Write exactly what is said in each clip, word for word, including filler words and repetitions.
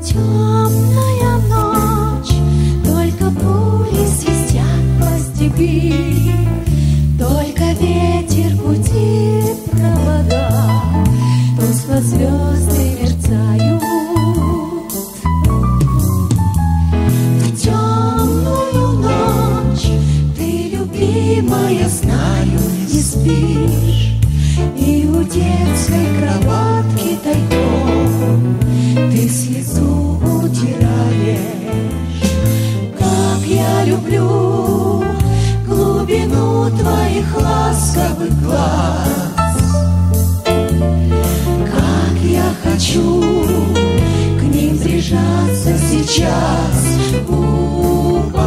Темная ночь, только пули свистят по степи, только ветер гудит провода, тускло звезды мерцают. В темную ночь ты, любимая, знаю, не спишь, и у детской кроватки тайком ты слезу утираешь. Как я люблю глубину твоих ласковых глаз, как я хочу к ним прижаться сейчас губами.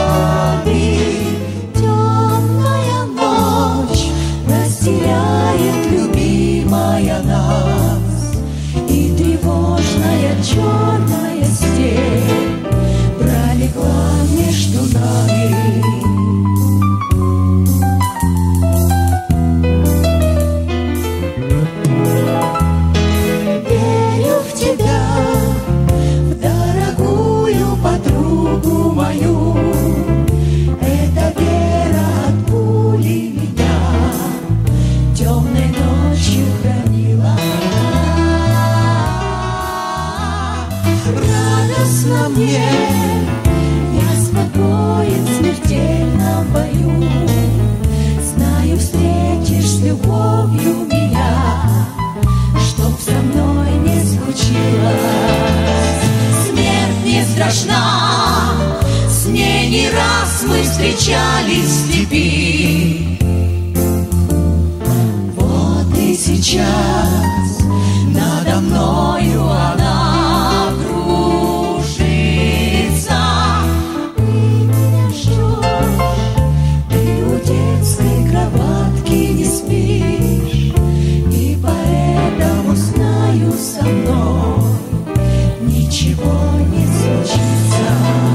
Темная ночь разделяет, любимая, нас, и тревожная черная степь пролегла между нами. Верю в тебя, в дорогую подругу мою. Эта вера от пули меня темной ночью хранила. Радостно мне, я спокоен в смертельном бою. Знаю, встретишь с любовью меня, чтоб со мной не случилось. Смерть не страшна, с ней не раз мы встречались в степи. Вот и сейчас надо мною она кружится. Ты меня ждешь, ты у детской кроватки не спишь, и поэтому знаю, со мной ничего не случится.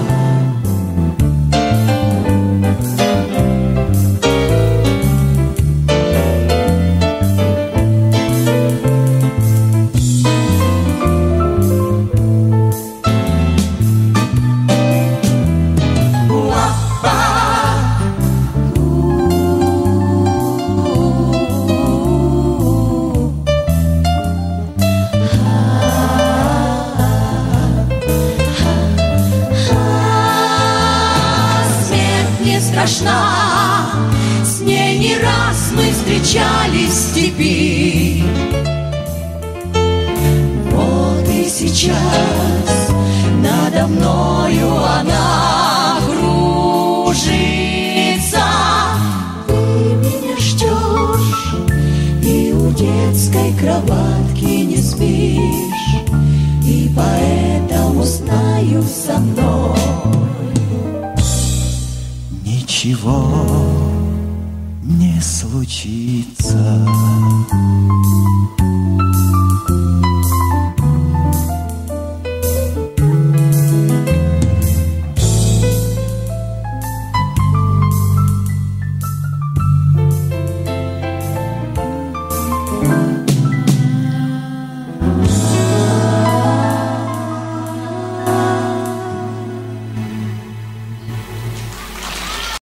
Страшна, с ней не раз мы встречались в степи. Вот и сейчас надо мною она кружится. Ты меня ждешь, и у детской кроватки не спишь, и поэтому знаю, со мной ничего не случится.